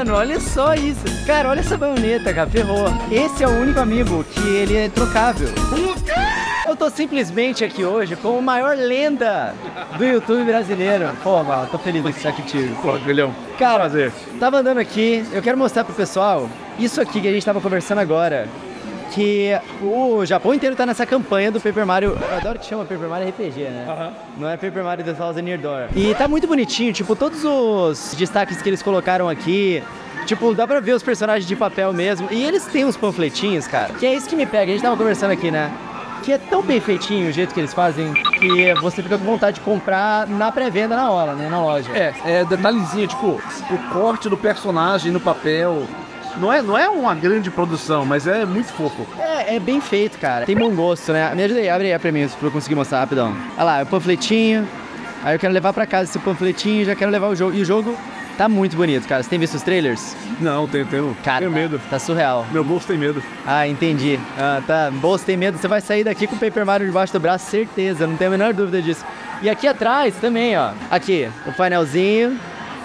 Mano, olha só isso. Cara, olha essa baioneta, cara, ferrou. Esse é o único amiibo que ele é trocável. O quê? Eu tô simplesmente aqui hoje com a maior lenda do YouTube brasileiro. Pô, mano, tô feliz de estar aqui contigo. Pô, Guilhão, cara, prazer. Tava andando aqui, eu quero mostrar pro pessoal isso aqui que a gente tava conversando agora. Que o Japão inteiro tá nessa campanha do Paper Mario. Eu adoro que chama Paper Mario RPG, né? Não é Paper Mario The Thousand Year Door. E tá muito bonitinho, tipo, todos os destaques que eles colocaram aqui. Tipo, dá pra ver os personagens de papel mesmo. E eles têm uns panfletinhos, cara, que é isso que me pega. A gente tava conversando aqui, né? Que é tão bem feitinho o jeito que eles fazem que você fica com vontade de comprar na pré-venda na hora, né? Na loja. É detalhezinho, tipo, o corte do personagem no papel. Não é uma grande produção, mas é muito fofo. É bem feito, cara. Tem bom gosto, né? Me ajuda aí, abre aí pra mim, pra eu conseguir mostrar rapidão. Olha lá, o panfletinho. Aí eu quero levar pra casa esse panfletinho, já quero levar o jogo. E o jogo tá muito bonito, cara. Você tem visto os trailers? Não, tenho. Cara, tenho medo. Tá surreal. Meu bolso tem medo. Ah, entendi. Tá. Bolso tem medo. Você vai sair daqui com o Paper Mario debaixo do braço, certeza. Não tenho a menor dúvida disso. E aqui atrás também, ó. Aqui, o painelzinho.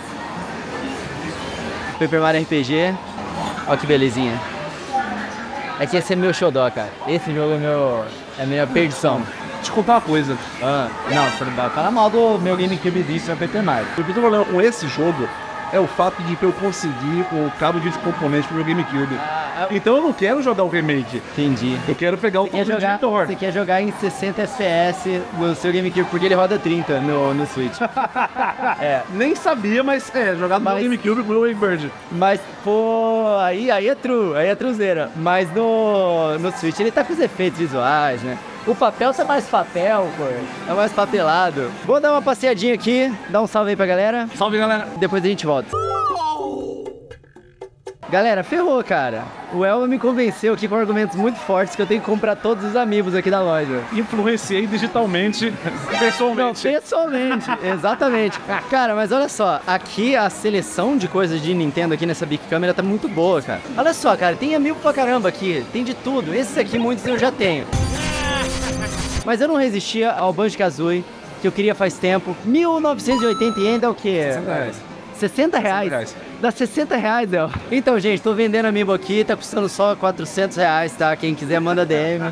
Paper Mario RPG. Olha que belezinha. É que esse é meu xodó, cara. Esse jogo é a minha perdição. Deixa eu contar uma coisa. Não, você não vai falar mal do meu GameCube disso, é Paper Mario. O que eu tô falando com esse jogo é o fato de eu conseguir o cabo de componente pro meu GameCube. Então eu não quero jogar o remake. Entendi. Eu quero pegar o controle de editor. Você quer jogar em 60 FPS no seu GameCube, porque ele roda 30 no Switch. Nem sabia, mas jogar no GameCube com o Wavebird. Mas, pô, aí é truzeira. Mas no Switch ele tá com os efeitos visuais, né? O papel é mais papel, pô. É mais papelado. Vou dar uma passeadinha aqui, dar um salve aí pra galera. Salve, galera. Depois a gente volta. Galera, ferrou, cara. O Elba me convenceu aqui com argumentos muito fortes que eu tenho que comprar todos os amigos aqui da loja. Influenciei digitalmente, pessoalmente. Não, pessoalmente, exatamente. Cara, mas olha só, aqui a seleção de coisas de Nintendo aqui nessa Big Câmera tá muito boa, cara. Olha só, cara, tem amigo pra caramba aqui, tem de tudo. Esses aqui, muitos eu já tenho. Mas eu não resistia ao Banjo-Kazooie, que eu queria faz tempo. 1980 e ainda é o quê? 60 reais. 60 reais? Dá 60 reais, Del. Então, gente, tô vendendo amiibo aqui, tá custando só 400 reais, tá? Quem quiser, manda DM.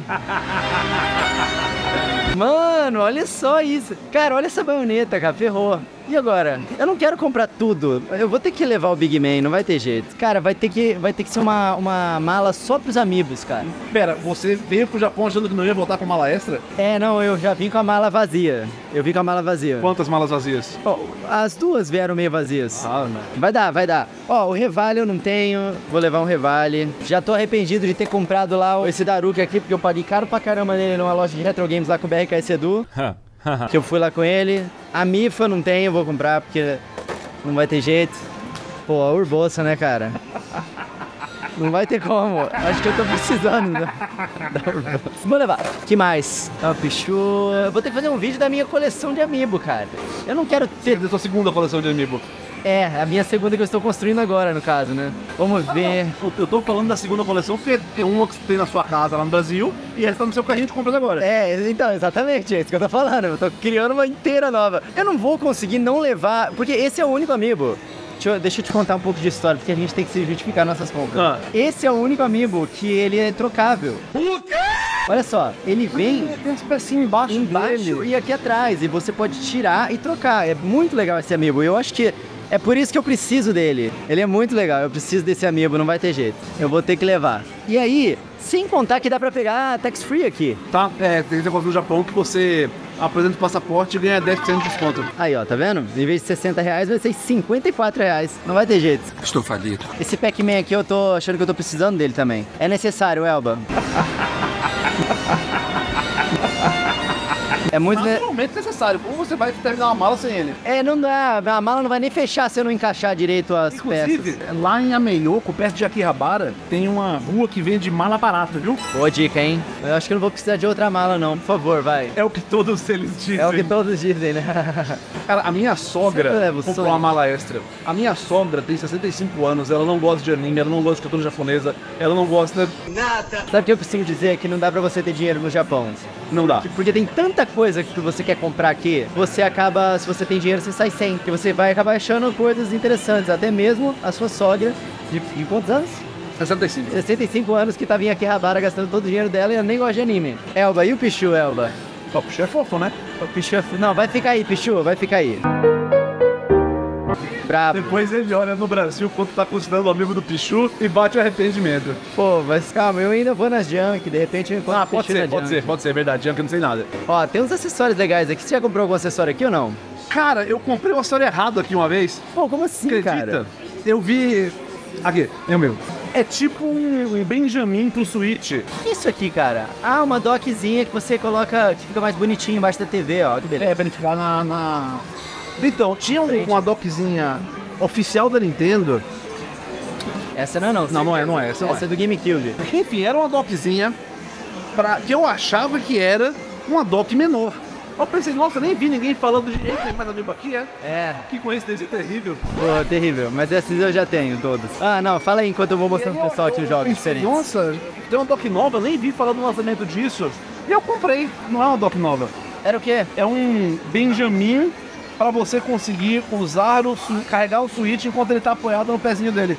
Mano, olha só isso. Cara, olha essa baioneta, cara, ferrou. E agora? Eu não quero comprar tudo. Eu vou ter que levar o Big Man, não vai ter jeito. Cara, vai ter que ser uma mala só pros amigos, cara. Pera, você veio pro Japão achando que não ia voltar com mala extra? Não, eu já vim com a mala vazia. Quantas malas vazias? As duas vieram meio vazias. Não. Vai dar. O Revale eu não tenho, vou levar um Revale. Já tô arrependido de ter comprado lá esse Daruki aqui, porque eu paguei caro pra caramba nele numa loja de retro games lá com o BRKS Edu. Que eu fui lá com ele. A Mifa não tenho, vou comprar porque não vai ter jeito. Pô, a Urbosa, né, cara? Não vai ter como. Acho que eu tô precisando da Urbosa. Vou levar. Que mais? Pichu. Eu vou ter que fazer um vídeo da minha coleção de amiibo, cara. Eu não quero ter... Da sua segunda coleção de amiibo. A minha segunda que eu estou construindo agora, no caso, né? Vamos ver. Eu tô falando da segunda coleção porque tem uma que você tem na sua casa lá no Brasil e essa tá no seu carrinho de compras agora. Então, exatamente, é isso que eu tô falando. Eu tô criando uma inteira nova. Eu não vou conseguir não levar, porque esse é o único amiibo. Deixa eu te contar um pouco de história, porque a gente tem que se justificar nossas compras. Esse é o único amiibo que ele é trocável. O quê? Olha só, ele vem... Tem esse pecinho embaixo dele. E aqui atrás, e você pode tirar e trocar. É muito legal esse amiibo. Eu acho que é por isso que eu preciso dele. Ele é muito legal, eu preciso desse amiibo, não vai ter jeito. Eu vou ter que levar. E aí, sem contar que dá pra pegar tax free aqui. Tá, tem negócio no Japão que você apresenta o passaporte e ganha 10% de desconto. Aí, ó, tá vendo? Em vez de 60 reais, vai ser 54 reais. Não vai ter jeito. Estou falido. Esse Pac-Man aqui, eu tô achando que eu tô precisando dele também. É necessário, Elba. É muito naturalmente necessário. Como você vai terminar uma mala sem ele? Não dá. A mala não vai nem fechar se eu não encaixar direito as peças. Inclusive, lá em Ameyoko, perto de Akihabara, tem uma rua que vende mala barata, viu? Boa dica, hein? Eu acho que eu não vou precisar de outra mala, não. Por favor, vai. É o que todos eles dizem. É o que todos dizem, né? Cara, a minha sogra comprou uma mala extra. A minha sogra tem 65 anos, ela não gosta de anime, ela não gosta de cultura japonesa, ela não gosta... Nada! Sabe o que eu preciso dizer? Que não dá pra você ter dinheiro no Japão. Não dá. Porque tem tanta coisa que você quer comprar aqui, você acaba, se você tem dinheiro, você sai sem. Porque você vai acabar achando coisas interessantes. Até mesmo a sua sogra, de quantos anos? 65. 65 anos que tá vindo aqui rabara gastando todo o dinheiro dela e ela nem gosta de anime. Elba, e o Pichu, Elba? O Pichu é fofo, né? O Pichu é fofo. Não, vai ficar aí, Pichu, vai ficar aí. Brabo. Depois ele olha no Brasil quanto tá custando o amigo do Pichu e bate o arrependimento. Pô, mas calma, eu ainda vou nas Junk, de repente eu encontro pode ser, verdade, Junk eu não sei nada. Ó, tem uns acessórios legais aqui. Você já comprou algum acessório aqui ou não? Cara, eu comprei um acessório errado aqui uma vez. Pô, como assim, acredita? cara? Eu vi... Aqui, é o meu. É tipo um Benjamin pro Switch. Isso aqui, cara. Ah, uma dockzinha que você coloca, que fica mais bonitinho embaixo da TV, ó. Que beleza. É, pra ele ficar na... Então, tinha uma dockzinha oficial da Nintendo. Essa não é não. Não é. Essa é do GameCube. Enfim, era uma dockzinha que eu achava que era uma dock menor. Eu pensei, nossa, nem vi ninguém falando de jeito, mais amigo aqui, é? É. Que coincidência terrível. Pô, terrível. Mas essas eu já tenho, todas. Ah, não, fala aí enquanto eu vou mostrando pro pessoal aqui os jogos diferentes. Nossa, tem uma dock nova, eu nem vi falando do lançamento disso. E eu comprei, não é uma dock nova. Era o quê? É um Benjamin para você conseguir usar carregar o Switch enquanto ele tá apoiado no pezinho dele.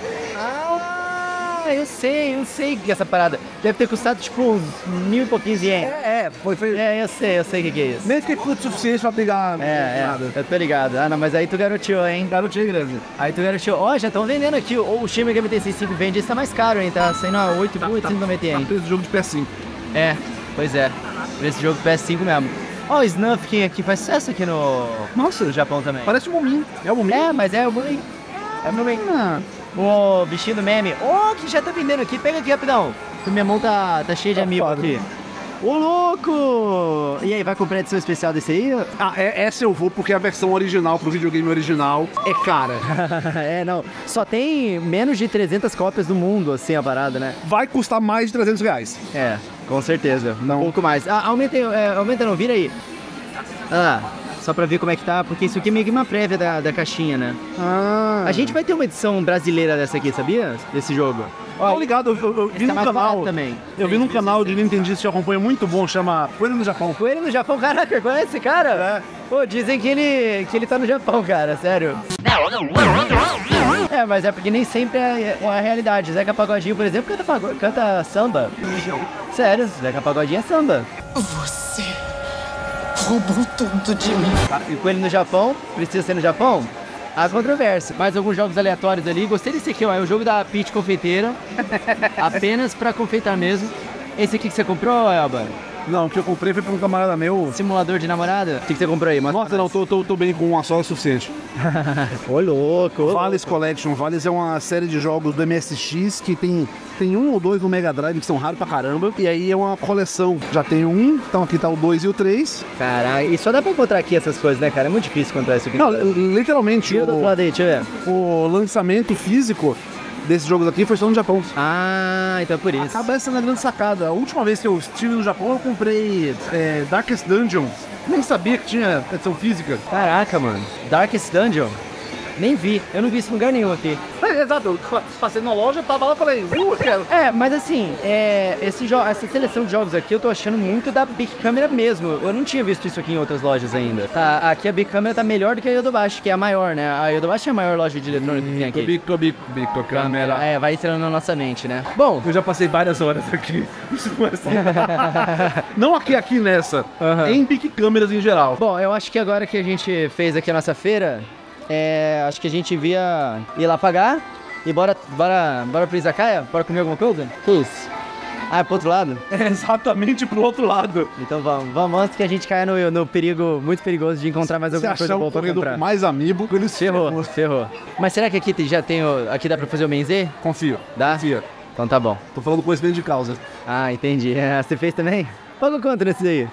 Ah, eu sei que essa parada deve ter custado tipo uns 1.000 e pouquinhos ienes. Foi. É, eu sei o que é isso. Nem fiquei puto o suficiente pra pegar nada. Eu tô ligado. Ah, não, mas aí tu garoteou, hein? Garoteei grande. Aí tu garoteou. Ó, já estão vendendo aqui. O Shin Megami Tensei 5 vende, esse tá mais caro, hein? Tá saindo a 8.890 yen. Preço do jogo de PS5. É, pois é. Preço do jogo PS5 mesmo. Ó, o Snufkin aqui faz sucesso aqui no Japão também. Parece um Momin. É o Momin? É, mas é o Momin. É o Momin. O bichinho do meme. Ó, que já tá vendendo aqui. Pega aqui rapidão. Que minha mão tá cheia de amiibo aqui. Ô, louco! E aí, vai comprar a edição especial desse aí? Ah, essa eu vou porque a versão original pro videogame original é cara. É, não. Só tem menos de 300 cópias do mundo, assim, a parada, né? Vai custar mais de 300 reais. É, com certeza. Não. Um pouco mais. Ah, aumenta não, vira aí. Ah, só pra ver como é que tá, porque isso aqui é meio que uma prévia da caixinha, né? Ah. A gente vai ter uma edição brasileira dessa aqui, sabia? Desse jogo. Ó, ligado, eu vi tá num canal também. Eu vi num canal de nintendista que eu acompanho muito bom, chama Coelho no Japão. Coelho no Japão, caraca, conhece esse cara? É. Pô, dizem que ele tá no Japão, cara, sério. É, mas é porque nem sempre é a realidade. Zeca Pagodinho, por exemplo, canta samba. Sério, Zeca Pagodinho é samba. Você roubou tudo de mim. E Coelho no Japão, precisa ser no Japão? Há controvérsia. Mais alguns jogos aleatórios ali. Gostei desse aqui, ó. É o jogo da Peach Confeiteira. Apenas pra confeitar mesmo. Esse aqui que você comprou, Elba? Não, o que eu comprei foi pra um camarada meu. Simulador de namorada? O que você comprou aí? Nossa, não, tô bem com uma só é suficiente. Ô, louco. Vales Collection. Vales é uma série de jogos do MSX que tem um ou dois no Mega Drive que são raros pra caramba. E aí é uma coleção. Já tem um, então aqui tá o 2 e o 3. Caralho, e só dá pra encontrar aqui essas coisas, né, cara? É muito difícil encontrar isso aqui. Não, literalmente. Tira do outro lado aí, deixa eu ver. O lançamento físico desses jogos aqui foi só no Japão. Ah, então é por isso. Acaba sendo a grande sacada. A última vez que eu estive no Japão, eu comprei Darkest Dungeon. Nem sabia que tinha edição física. Caraca, mano. Darkest Dungeon? Nem vi. Eu não vi isso em lugar nenhum aqui. Exato. Eu passei na loja, tava lá e falei, eu quero. É, mas assim, essa seleção de jogos aqui eu tô achando muito da Big Camera mesmo. Eu não tinha visto isso aqui em outras lojas ainda. Tá, aqui a Big Camera tá melhor do que a Yodobashi, que é a maior, né? A Yodobashi é a maior loja de eletrônica que tem aqui. Big Camera. É, vai entrando na nossa mente, né? Bom, eu já passei várias horas aqui. Isso não é assim. Não aqui nessa. Em Big Câmeras em geral. Bom, eu acho que agora que a gente fez aqui a nossa feira, acho que a gente devia ir lá pagar e bora pro Izakaya? Bora comer alguma coisa? Que isso? Ah, é pro outro lado? É exatamente pro outro lado. Então vamos antes que a gente caia no perigo muito perigoso de encontrar mais alguma coisa boa pra comprar. Mais amiibo, eles ferrou. Mas será que aqui já tem aqui dá pra fazer o Menzê? Confio. Dá? Confia. Então tá bom. Tô falando conhecimento de causa. Ah, entendi. Você fez também? Paga quanto nesse aí?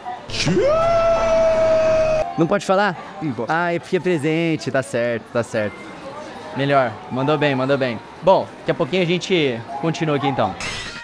Não pode falar? Ah, é porque é presente, tá certo. Melhor, mandou bem. Bom, daqui a pouquinho a gente continua aqui então.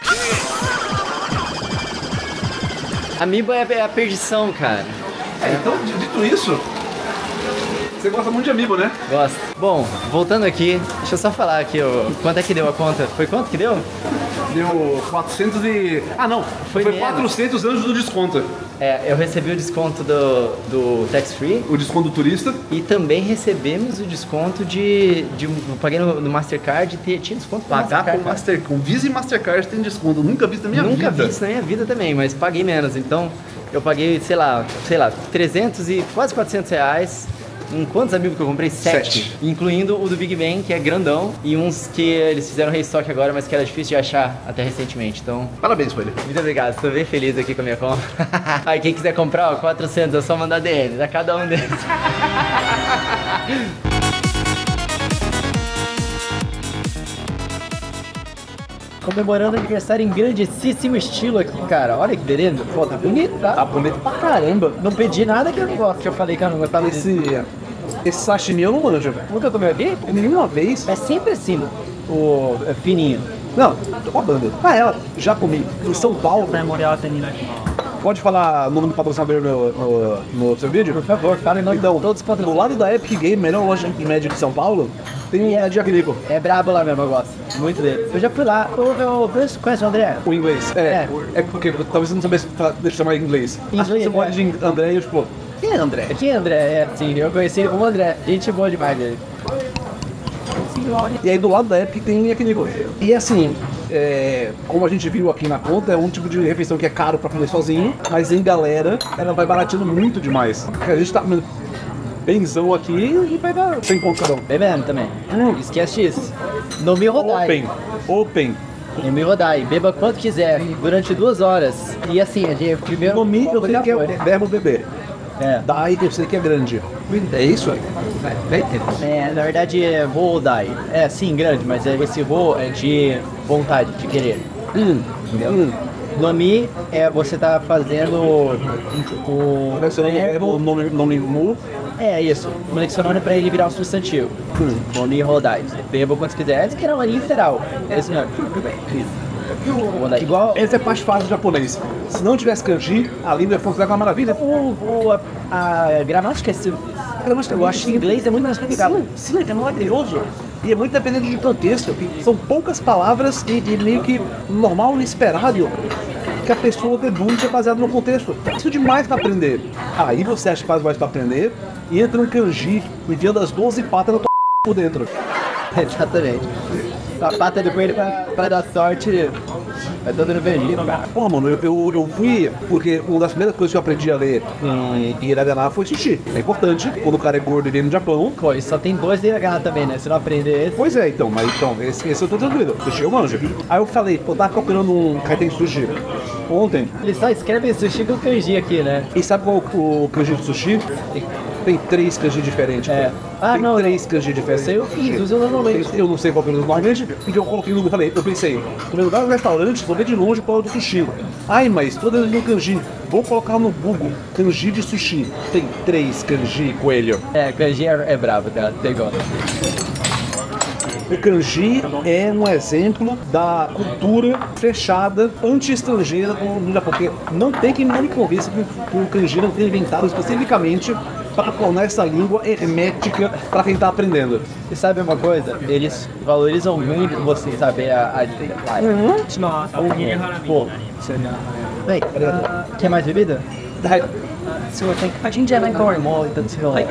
Amiibo é a perdição, cara. Então, dito isso, você gosta muito de amiibo, né? Gosto. Bom, voltando aqui, deixa eu só falar aqui, quanto é que deu a conta? Foi quanto que deu? Deu 400 e... Ah, não. Foi 400 antes do desconto. Eu recebi o desconto do tax free. O desconto do turista. E também recebemos o desconto eu paguei no Mastercard e tinha desconto pra Pagar com Visa e Mastercard tem desconto. Eu nunca vi isso na minha vida. Nunca vi isso na minha vida também, mas paguei menos. Então, eu paguei, sei lá, 300 e quase 400 reais. Em quantos amigos que eu comprei? 7. Incluindo o do Big Bang, que é grandão, e uns que eles fizeram restock agora, mas que era difícil de achar até recentemente. Então, parabéns pra ele. Muito obrigado, estou bem feliz aqui com a minha compra. Aí quem quiser comprar, 400, é só mandar DM, a cada um deles. Comemorando aniversário em grandíssimo estilo aqui, cara. Olha que beleza. Pô, tá bonito, tá? Tá bonito pra caramba. Não pedi nada que eu não gosto, que eu falei que eu não gostava Esse sashimi eu não manjo, velho. Nunca comeu aqui? Nenhuma vez. É sempre assim, o fininho. Não, tô com a banda. Já comi. Em São Paulo. Memorial Atenina. Pode falar o nome do patrocinador no seu vídeo? Por favor, fala em nome de todos os patrocinadores. Do lado da Epic Game, melhor loja de média de São Paulo, tem o de Agrico. É brabo lá mesmo, eu gosto muito dele. Eu já fui lá. Você conhece o André? O inglês. É porque talvez você não soubesse chamar em inglês. Você pode de André e eu tipo, quem é André? Quem é André? Sim, eu conheci o André. Gente boa demais dele. E aí do lado da Epic tem Yakiniku. E assim, como a gente viu aqui na conta, é um tipo de refeição que é caro pra comer sozinho, mas em galera ela vai barateando muito demais. Porque a gente tá comendo benzão aqui e vai dar 100 conto cada um. Bebendo também. Esquece isso. Não me rodai. Open. Não me rodai. Beba quanto quiser, durante 2 horas. E assim, a gente primeiro... No mim eu sei que é verbo beber. Dai eu sei que é grande. É isso? Na verdade é vou dai. É sim, grande, mas esse vou é de vontade, de querer. Entendeu? No mi você tá fazendo o nome mu. É isso, conexionando pra ele virar um substantivo. Nome rodai. Beba quanto quiser, que era uma linha literal. Esse mesmo. Igual, essa é a parte fácil do japonês. Se não tivesse kanji, a língua ia funcionar com uma maravilha. A gramática é simples. Eu acho que em inglês é muito mais complicado. Sim, é maravilhoso. E é muito dependente de contexto. São poucas palavras e meio que normal, inesperado, que a pessoa deduz baseado no contexto. Isso demais pra aprender. Aí você acha que faz mais pra aprender e entra no kanji, enviando as 12 patas na tua por dentro. Exatamente. A pata do coelho pra dar sorte, vai todo no beijinho, cara. Pô, mano, eu fui, porque uma das primeiras coisas que eu aprendi a ler em hiragana foi sushi. É importante, quando o cara é gordo e vem no Japão. Pô, e só tem 2 de hiragana também, né? Se não aprender esse... Pois é, então, esse eu tô tranquilo. Sushi eu manjo. Aí eu falei, pô, tava procurando um kaiten sushi ontem. Eles só escrevem sushi com kanji aqui, né? E sabe qual o kanji de sushi? Tem 3 kanji diferentes. Tem 3 kanji diferentes. Eu fiz, uso normalmente. Eu não sei qual que eu uso normalmente, porque eu coloquei no Google, eu pensei, no meu lugar no restaurante, vou ver de longe qual é o do sushi. Ai, mas todas eles no kanji. Vou colocar no Google, kanji de sushi. Tem 3 kanji, coelho. Kanji é bravo, tá? Tem igual. O kanji é um exemplo da cultura fechada, anti-estrangeira do Japão, porque não tem que me convencer que o kanji não foi inventado especificamente para tornar essa língua hermética para quem está aprendendo. E sabe uma coisa? Eles valorizam muito você saber a língua. Pô, bem, quer mais bebida? A gente já vai com o irmão, então se rola.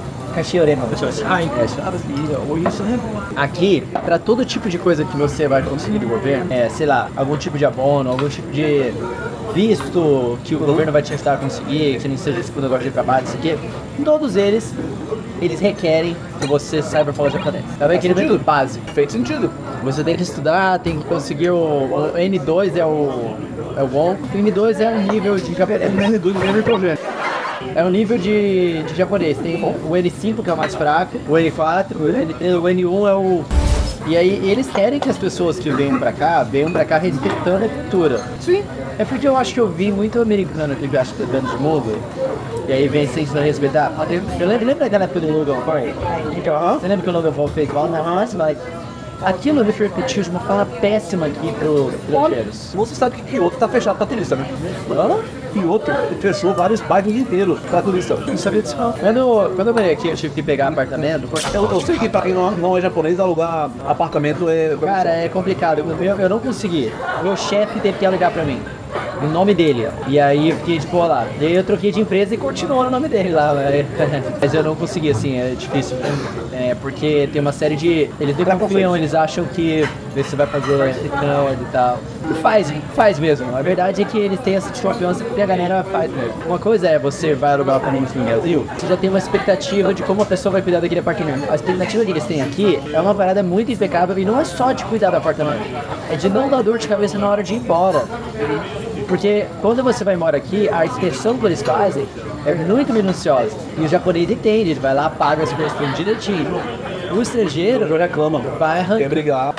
Aqui, para todo tipo de coisa que você vai conseguir do governo, sei lá, algum tipo de abono, algum tipo de visto que o governo vai te ajudar a conseguir, que não seja esse negócio de trabalho, isso aqui, todos eles requerem que você saiba falar japonês. Tá vendo? Aquele método básico. Fez sentido. Você tem que estudar, tem que conseguir o N2 é o bom. O N2 é um nível de japonês. É um nível de japonês. Tem o N5 que é o mais fraco, o N4, o N1 é o... E aí eles querem que as pessoas que venham pra cá respeitando a cultura. Sim. É porque eu acho que eu vi muito americano que viaja pelo mundo. E aí vem sem respeitar. Eu lembro daquela época do Logan Paul? Você lembra que o Logan Paul fez? Nossa, mas... Aquilo me repercutiu de uma forma péssima aqui pros estrangeiros. Você sabe que Kyoto tá fechado pra turista, né? E outro, fechou vários bairros inteiros pra turista. Não sabia disso não. Quando eu morei aqui, eu tive que pegar apartamento. Eu sei que pra quem não é japonês, alugar apartamento é... Cara, é complicado. Eu não consegui. Meu chefe teve que alugar pra mim. O nome dele. E aí eu fiquei tipo, lá. E aí eu troquei de empresa e continuou no nome dele lá. Mas eu não consegui, assim, é difícil. Porque tem uma série de... Eles não confiam, eles acham que você vai fazer intercâmbio e tal. E faz mesmo. A verdade é que eles têm essa desconfiança que a galera faz mesmo. Uma coisa é você vai alugar um apartamento no Brasil, você já tem uma expectativa de como a pessoa vai cuidar daquele apartamento. A expectativa que eles têm aqui é uma parada muito impecável e não é só de cuidar do apartamento. É de não dar dor de cabeça na hora de ir embora. Porque quando você vai embora aqui, a inspeção que eles fazem é muito minuciosa. E o japonês entende, ele vai lá, paga as coisas direitinho. O estrangeiro não reclama, vai arrancar. Quer brigar.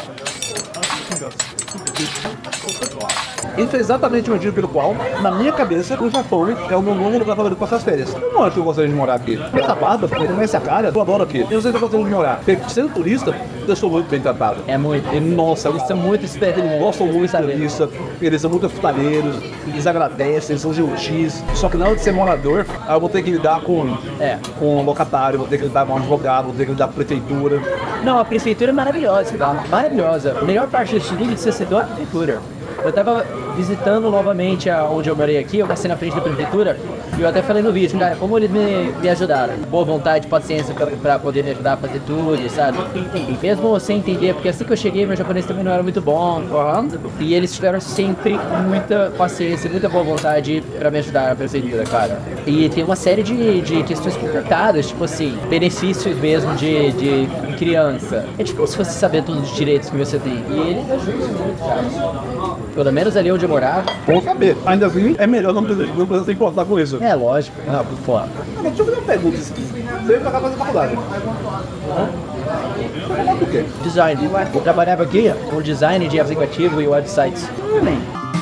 Isso é exatamente o motivo pelo qual, na minha cabeça, o Japão é o meu novo lugar favorito para essas férias. Eu não acho que eu gostaria de morar aqui. Essa barba, com essa cara, eu adoro aqui. Eu não sei se eu gostaria de morar. Porque sendo turista, eu sou muito bem tratado. É muito. E, nossa, eles são muito espertos. Eles gostam muito de turista. Eles são muito hospitaleiros. Eles agradecem, eles são gentis. Só que na hora de ser morador, eu vou ter que lidar com um locatário, vou ter que lidar com um advogado, vou ter que lidar com a prefeitura. Não, a prefeitura é maravilhosa, tá? Maravilhosa. A melhor parte desse livro de ser setor é a prefeitura. Eu tava visitando novamente onde eu morei aqui, eu passei na frente da prefeitura e eu até falei no vídeo, cara, como eles me ajudaram. Boa vontade, paciência pra poder me ajudar a fazer tudo, sabe? E mesmo sem entender, porque assim que eu cheguei, meu japonês também não era muito bom. E eles tiveram sempre muita paciência, muita boa vontade pra me ajudar a prefeitura, cara. E tem uma série de questões complicadas, tipo assim, benefícios mesmo de criança. É difícil você saber todos os direitos que você tem. E eles ajudam muito, cara. Pelo menos ali onde eu morava. Vou saber. Ainda assim, é melhor não precisar se importar com isso. É, lógico. Ah, por fora. Deixa eu fazer uma pergunta. Você veio pra cá fazer faculdade? Por quê? Design. Eu trabalhava aqui com design de aplicativo e websites. Bem.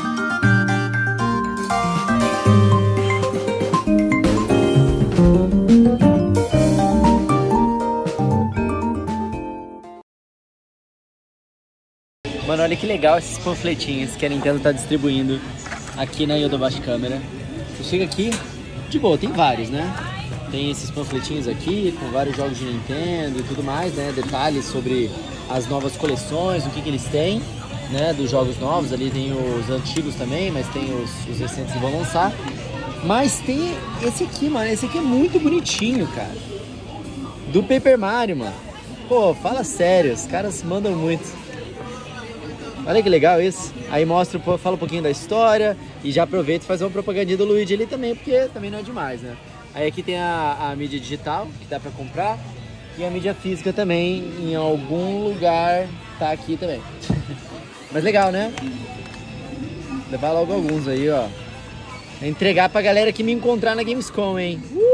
Mano, olha que legal esses panfletinhos que a Nintendo tá distribuindo aqui na Yodobashi Camera. Você chega aqui, de boa, tem vários, né? Tem esses panfletinhos aqui com vários jogos de Nintendo e tudo mais, né? Detalhes sobre as novas coleções, o que eles têm, né? Dos jogos novos, ali tem os antigos também, mas tem os recentes que vão lançar. Mas tem esse aqui, mano, esse aqui é muito bonitinho, cara. Do Paper Mario, mano. Pô, fala sério, os caras mandam muito. Olha que legal isso. Aí mostra, fala um pouquinho da história e já aproveita e faz uma propagandinha do Luigi ali também, porque também não é demais, né? Aí aqui tem a mídia digital, que dá pra comprar, e a mídia física também, em algum lugar, tá aqui também. Mas legal, né? Levar logo alguns aí, ó. Entregar pra galera que me encontrar na Gamescom, hein?